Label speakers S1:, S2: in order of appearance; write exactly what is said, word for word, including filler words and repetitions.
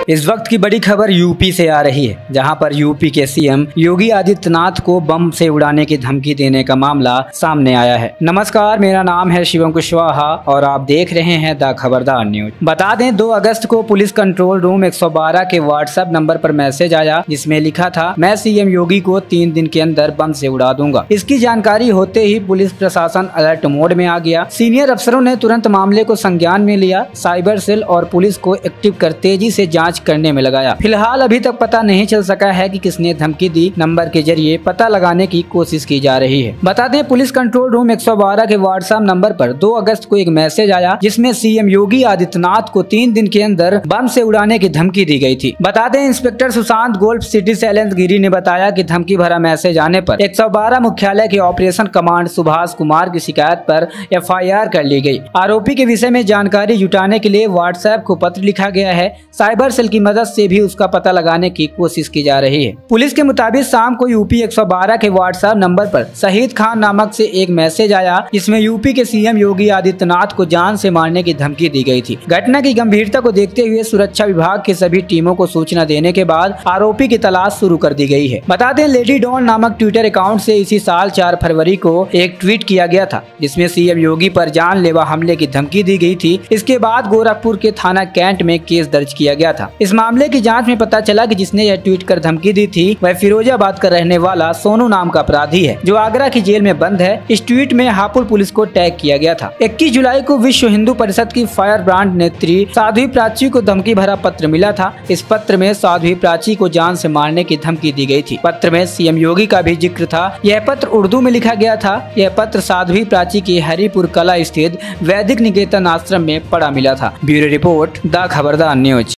S1: इस वक्त की बड़ी खबर यूपी से आ रही है, जहां पर यूपी के सीएम योगी आदित्यनाथ को बम से उड़ाने की धमकी देने का मामला सामने आया है। नमस्कार, मेरा नाम है शिवम कुशवाहा और आप देख रहे हैं द खबरदार न्यूज। बता दें, दो अगस्त को पुलिस कंट्रोल रूम एक सौ बारह के व्हाट्सएप नंबर पर मैसेज आया, जिसमें लिखा था, मैं सीएम योगी को तीन दिन के अंदर बम से उड़ा दूंगा। इसकी जानकारी होते ही पुलिस प्रशासन अलर्ट मोड में आ गया। सीनियर अफसरों ने तुरंत मामले को संज्ञान में लिया। साइबर सेल और पुलिस को एक्टिव कर तेजी से जांच करने में लगाया। फिलहाल अभी तक पता नहीं चल सका है कि किसने धमकी दी। नंबर के जरिए पता लगाने की कोशिश की जा रही है। बता दें, पुलिस कंट्रोल रूम एक सौ बारह के व्हाट्सएप नंबर पर दो अगस्त को एक मैसेज आया, जिसमें सीएम योगी आदित्यनाथ को तीन दिन के अंदर बम से उड़ाने की धमकी दी गई थी। बता दें, inspector Sushant Golf City Shailendra Giri ने बताया कि धमकी भरा मैसेज आने पर एक सौ बारह मुख्यालय के ऑपरेशन कमांड सुभाष कुमार की शिकायत पर एफ आई आर कर ली गई। आरोपी के विषय में जानकारी जुटाने के लिए व्हाट्सएप को पत्र लिखा गया है। साइबर सेल की मदद से भी उसका पता लगाने की कोशिश की जा रही है। पुलिस के मुताबिक शाम को यूपी एक सौ बारह के व्हाट्सएप नंबर पर शहीद खान नामक से एक मैसेज आया, जिसमें यूपी के सीएम योगी आदित्यनाथ को जान से मारने की धमकी दी गई थी। घटना की गंभीरता को देखते हुए सुरक्षा विभाग की सभी टीमों को सूचना देने के बाद आरोपी की तलाश शुरू कर दी गई है। बता दें, लेडी डॉन नामक ट्विटर अकाउंट से इसी साल चार फरवरी को एक ट्वीट किया गया था, जिसमें सीएम योगी पर जानलेवा हमले की धमकी दी गई थी। इसके बाद गोरखपुर के थाना कैंट में केस दर्ज किया गया था। इस मामले की जांच में पता चला कि जिसने यह ट्वीट कर धमकी दी थी, वह फिरोजाबाद का रहने वाला सोनू नाम का अपराधी है, जो आगरा की जेल में बंद है। इस ट्वीट में हापुड़ पुलिस को टैग किया गया था। इक्कीस जुलाई को विश्व हिंदू परिषद की फायर ब्रांड नेत्री साध्वी प्राची को धमकी भरा पत्र मिला था। इस पत्र में साध्वी प्राची को जान से मारने की धमकी दी गई थी। पत्र में सीएम योगी का भी जिक्र था। यह पत्र उर्दू में लिखा गया था। यह पत्र साध्वी प्राची के हरिपुर कला स्थित वैदिक निकेतन आश्रम में पड़ा मिला था। Bureau report, the Khabardar news.